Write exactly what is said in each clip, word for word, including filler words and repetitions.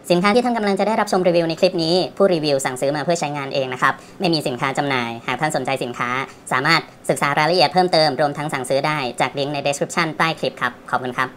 สินค้าที่ท่านกำลังจะได้รับชมรีวิวในคลิปนี้ผู้รีวิวสั่งซื้อมาเพื่อใช้งานเองนะครับไม่มีสินค้าจำหน่ายหากท่านสนใจสินค้าสามารถศึกษารายละเอียดเพิ่มเติมรวมทั้งสั่งซื้อได้จากลิงก์ใน description ใต้คลิปครับขอบคุณครับ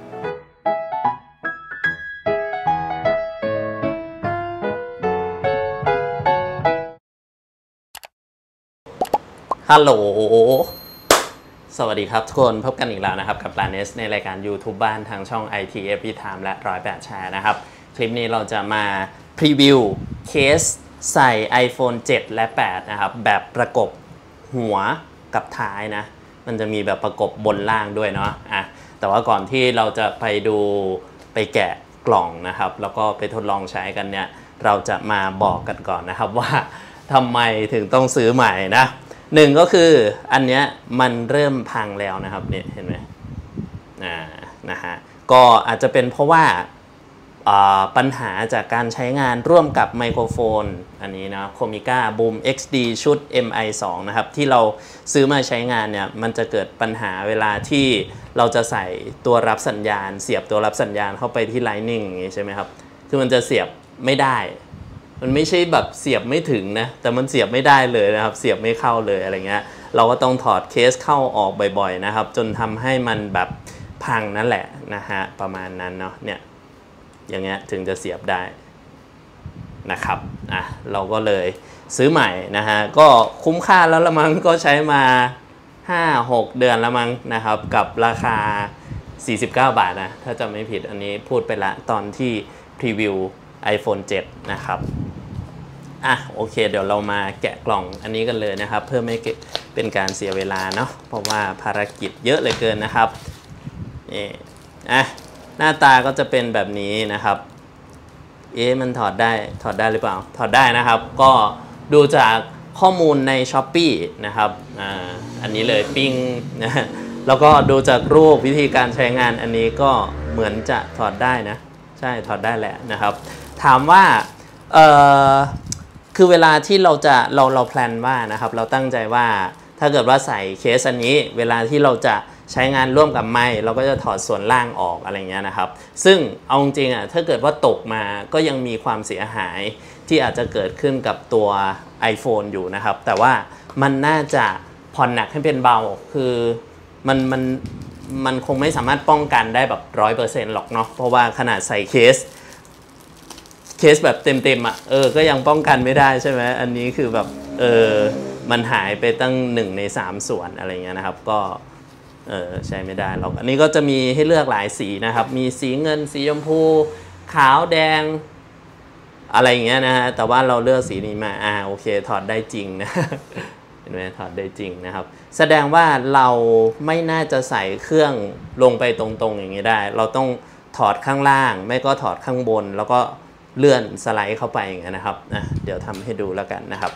ฮัลโหลสวัสดีครับทุกคนพบกันอีกแล้วนะครับกับ Planet ในรายการ YouTube บ้านทางช่อง ไอ ที Every Time และหนึ่งร้อยแปดแชร์นะครับคลิปนี้เราจะมาพรีวิวเคสใส่ iPhone เจ็ด และ แปด นะครับแบบประกบหัวกับท้ายนะมันจะมีแบบประกบบนล่างด้วยเนาะอ่ะแต่ว่าก่อนที่เราจะไปดูไปแกะกล่องนะครับแล้วก็ไปทดลองใช้กันเนี่ยเราจะมาบอกกันก่อนนะครับว่าทำไมถึงต้องซื้อใหม่นะหนึ่งก็คืออันเนี้ยมันเริ่มพังแล้วนะครับเนี่ยเห็นไหมอ่านะฮะก็อาจจะเป็นเพราะว่าปัญหาจากการใช้งานร่วมกับไมโครโฟนอันนี้นะ Comica Boom เอ็กซ์ ดี ชุด เอ็ม ไอ ทู นะครับที่เราซื้อมาใช้งานเนี่ยมันจะเกิดปัญหาเวลาที่เราจะใส่ตัวรับสัญญาณเสียบตัวรับสัญญาณเข้าไปที่ Lightning อย่างงี้ใช่ไหมครับคือมันจะเสียบไม่ได้มันไม่ใช่แบบเสียบไม่ถึงนะแต่มันเสียบไม่ได้เลยนะครับเสียบไม่เข้าเลยอะไรเงี้ยเราก็ต้องถอดเคสเข้าออกบ่อยๆนะครับจนทำให้มันแบบพังนั่นแหละนะฮะประมาณนั้นเนาะเนี่ยอย่างเงี้ยถึงจะเสียบได้นะครับอ่ะเราก็เลยซื้อใหม่นะฮะก็คุ้มค่าแล้วละมั้งก็ใช้มา ห้าหก เดือนแล้วมั้งนะครับกับราคาสี่สิบเก้าบาทนะถ้าจำไม่ผิดอันนี้พูดไปละตอนที่พรีวิว iPhone เจ็ด นะครับอ่ะโอเคเดี๋ยวเรามาแกะกล่องอันนี้กันเลยนะครับเพื่อไม่เป็นการเสียเวลาเนาะเพราะว่าภารกิจเยอะเหลือเกินนะครับนี่อ่ะหน้าตาก็จะเป็นแบบนี้นะครับเอ๊ะมันถอดได้ถอดได้หรือเปล่าถอดได้นะครับก็ดูจากข้อมูลใน Shopee นะครับอ่าอันนี้เลยปิ้งนะแล้วก็ดูจากรูปวิธีการใช้งานอันนี้ก็เหมือนจะถอดได้นะใช่ถอดได้แหละนะครับถามว่าเอ่อคือเวลาที่เราจะเราเราแพลนว่านะครับเราตั้งใจว่าถ้าเกิดว่าใส่เคสอันนี้เวลาที่เราจะใช้งานร่วมกับไมค์เราก็จะถอดส่วนล่างออกอะไรเงี้ยนะครับซึ่งเอาจริงอ่ะถ้าเกิดว่าตกมาก็ยังมีความเสียหายที่อาจจะเกิดขึ้นกับตัว iPhone อยู่นะครับแต่ว่ามันน่าจะผ่อนหนักให้เป็นเบาคือมันมันมันคงไม่สามารถป้องกันได้แบบ ร้อยเปอร์เซ็นต์ หรอกเนาะเพราะว่าขนาดใส่เคสเคสแบบเต็มๆอ่ะเออก็ยังป้องกันไม่ได้ใช่ไหมอันนี้คือแบบเออมันหายไปตั้งหนึ่งในสามส่วนอะไรเงี้ยนะครับก็เออใช้ไม่ได้หรอกอันนี้ก็จะมีให้เลือกหลายสีนะครับมีสีเงินสีชมพูขาวแดงอะไรอย่างเงี้ยนะฮะแต่ว่าเราเลือกสีนี้มาอ่าโอเคถอดได้จริงนะเห็นไหมถอดได้จริงนะครับแสดงว่าเราไม่น่าจะใส่เครื่องลงไปตรงๆอย่างนี้ได้เราต้องถอดข้างล่างไม่ก็ถอดข้างบนแล้วก็เลื่อนสไลด์เข้าไปอย่างเงี้ยนะครับนะเดี๋ยวทำให้ดูแล้วกันนะครับ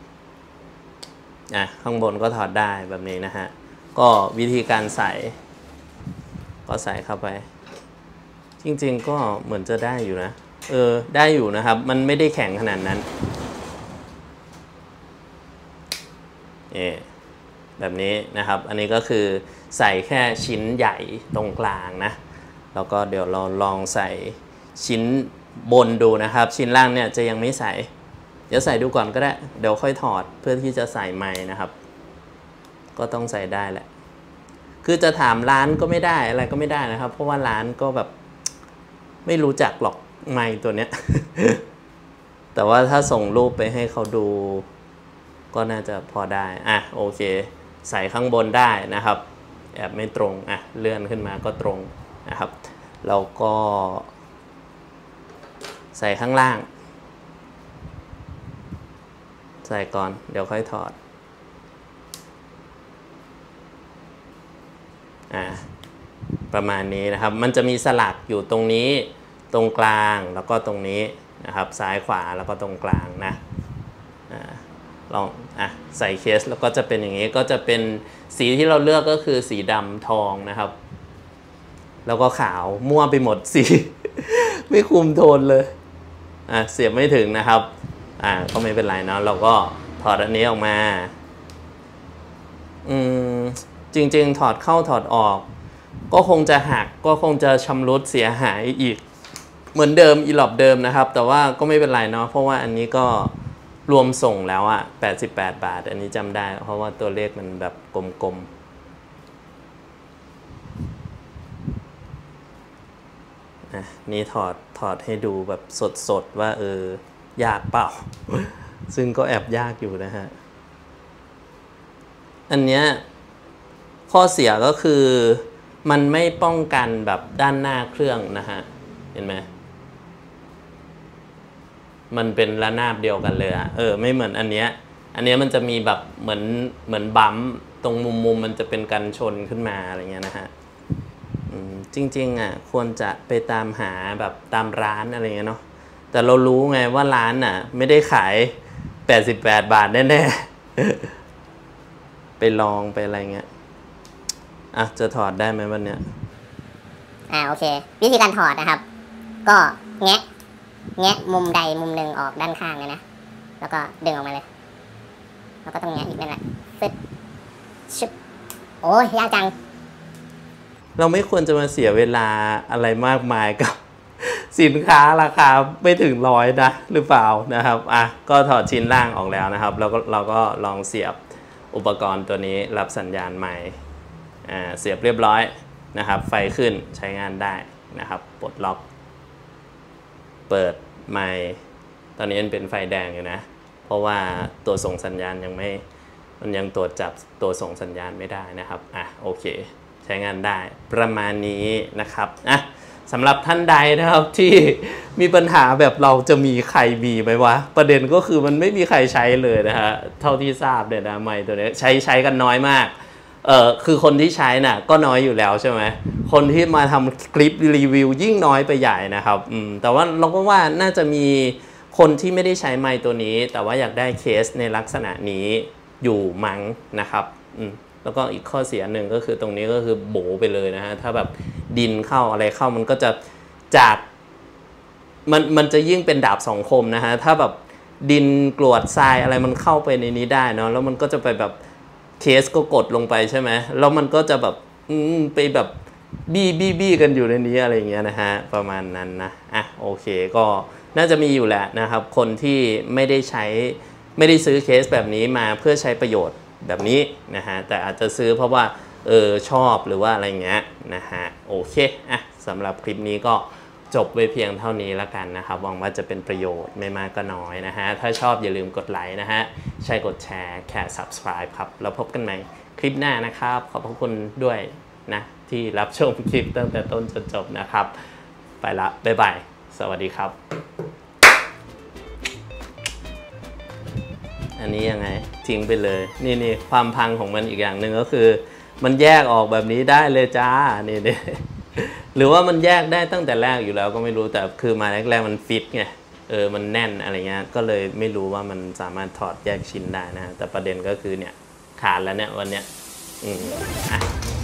อ่ะข้างบนก็ถอดได้แบบนี้นะฮะก็วิธีการใส่ก็ใส่เข้าไปจริงๆก็เหมือนจะได้อยู่นะเออได้อยู่นะครับมันไม่ได้แข็งขนาดนั้นเอแบบนี้นะครับอันนี้ก็คือใส่แค่ชิ้นใหญ่ตรงกลางนะแล้วก็เดี๋ยวเราลองใส่ชิ้นบนดูนะครับชิ้นล่างเนี่ยจะยังไม่ใส่เดี๋ยวใส่ดูก่อนก็ได้เดี๋ยวค่อยถอดเพื่อที่จะใส่ไมค์นะครับก็ต้องใส่ได้แหละคือจะถามร้านก็ไม่ได้อะไรก็ไม่ได้นะครับเพราะว่าร้านก็แบบไม่รู้จักหรอกไมค์ตัวเนี้ย แต่ว่าถ้าส่งรูปไปให้เขาดูก็น่าจะพอได้อ่ะโอเคใส่ข้างบนได้นะครับแอบไม่ตรงอ่ะเลื่อนขึ้นมาก็ตรงนะครับเราก็ใส่ข้างล่างใส่ก่อนเดี๋ยวค่อยถอดอ่าประมาณนี้นะครับมันจะมีสลักอยู่ตรงนี้ตรงกลางแล้วก็ตรงนี้นะครับซ้ายขวาแล้วก็ตรงกลางนะอ่าลองอ่ะใส่เคสแล้วก็จะเป็นอย่างนี้ก็จะเป็นสีที่เราเลือกก็คือสีดำทองนะครับแล้วก็ขาวมั่วไปหมดสี ไม่คุมโทนเลยอ่ะเสียบไม่ถึงนะครับอ่าก็ไม่เป็นไรเนาะเราก็ถอดอันนี้ออกมาอืมจริงๆถอดเข้าถอดออกก็คงจะหักก็คงจะชำรุดเสียหายอีกเหมือนเดิมอีหลอบเดิมนะครับแต่ว่าก็ไม่เป็นไรเนาะเพราะว่าอันนี้ก็รวมส่งแล้วอะแปดสิบแปดบาทอันนี้จำได้เพราะว่าตัวเลขมันแบบกลมๆอ่ะนี่ถอดถอดให้ดูแบบสดๆว่าเออยากเปล่า ซึ่งก็แอบยากอยู่นะฮะอันเนี้ยข้อเสียก็คือมันไม่ป้องกันแบบด้านหน้าเครื่องนะฮะเห็นไหมมันเป็นระนาบเดียวกันเลยอะเออไม่เหมือนอันเนี้ยอันเนี้ยมันจะมีแบบเหมือนเหมือนบั๊มตรงมุมมุมมันจะเป็นกันชนขึ้นมาอะไรเงี้ยนะฮะจริงๆอ่ะควรจะไปตามหาแบบตามร้านอะไรเงี้ยเนาะแต่เรารู้ไงว่าร้านน่ะไม่ได้ขายแปดสิบแปดบาทแน่ๆไปลองไปอะไรเงี้ยอ่ะจะถอดได้ไหมวันเนี้ยอ่าโอเควิธีการถอดนะครับก็แงะแงะมุมใดมุมหนึ่งออกด้านข้างเลยนะแล้วก็ดึงออกมาเลยแล้วก็ต้องแงะอีกนั่นแหละฟึดชุบโอ้ยยากจังเราไม่ควรจะมาเสียเวลาอะไรมากมายกับสินค้าราคาไม่ถึงร้อยนะหรือเปล่านะครับอ่ะก็ถอดชิ้นล่างออกแล้วนะครับแล้วก็เราก็ลองเสียบอุปกรณ์ตัวนี้รับสัญญาณใหม่อ่าเสียบเรียบร้อยนะครับไฟขึ้นใช้งานได้นะครับปลดล็อกเปิดไมค์ตอนนี้มันเป็นไฟแดงอยู่นะเพราะว่าตัวส่งสัญญาณยังไม่มันยังตรวจจับตัวส่งสัญญาณไม่ได้นะครับอ่ะโอเคใช้งานได้ประมาณนี้นะครับอ่ะสำหรับท่านใดนะครับที่มีปัญหาแบบเราจะมีใครมีไหมวะประเด็นก็คือมันไม่มีใครใช้เลยนะฮะเท่าที่ทราบเนี่ยนะไมค์ตัวนี้ใช้ใช้กันน้อยมากเออคือคนที่ใช้น่ะก็น้อยอยู่แล้วใช่ไหมคนที่มาทำคลิปรีวิวยิ่งน้อยไปใหญ่นะครับอืมแต่ว่าเราก็ว่าน่าจะมีคนที่ไม่ได้ใช้ไมค์ตัวนี้แต่ว่าอยากได้เคสในลักษณะนี้อยู่มั้งนะครับอืมแล้วก็อีกข้อเสียหนึ่งก็คือตรงนี้ก็คือโบไปเลยนะฮะถ้าแบบดินเข้าอะไรเข้ามันก็จะจากมันมันจะยิ่งเป็นดาบสองคมนะฮะถ้าแบบดินกรวดทรายอะไรมันเข้าไปในนี้ได้เนาะแล้วมันก็จะไปแบบเคสก็กดลงไปใช่ไหมแล้วมันก็จะแบบไปแบบบี้บี้บี้กันอยู่ในนี้อะไรเงี้ยนะฮะประมาณนั้นนะอ่ะโอเคก็น่าจะมีอยู่แหละนะครับคนที่ไม่ได้ใช้ไม่ได้ซื้อเคสแบบนี้มาเพื่อใช้ประโยชน์แบบนี้นะฮะแต่อาจจะซื้อเพราะว่าเออชอบหรือว่าอะไรเงี้ยนะฮะโอเคอ่ะสำหรับคลิปนี้ก็จบไว้เพียงเท่านี้แล้วกันนะครับหวังว่าจะเป็นประโยชน์ไม่มากก็น้อยนะฮะถ้าชอบอย่าลืมกดไลค์นะฮะใช่กดแชร์แค่ subscribe ครับแล้วพบกันใหม่คลิปหน้านะครับขอบพระคุณด้วยนะที่รับชมคลิปตั้งแต่ต้นจนจบนะครับไปละบ๊ายบายสวัสดีครับอันนี้ยังไงทิ้งไปเลยนี่นี่ความพังของมันอีกอย่างหนึ่งก็คือมันแยกออกแบบนี้ได้เลยจ้านี่นี่หรือว่ามันแยกได้ตั้งแต่แรกอยู่แล้วก็ไม่รู้แต่คือมาแรกๆมันฟิตไงเออมันแน่นอะไรเงี้ยก็เลยไม่รู้ว่ามันสามารถถอดแยกชิ้นได้นะแต่ประเด็นก็คือเนี่ยขาดแล้วเนี่ยวันเนี้ยอืมอ่ะ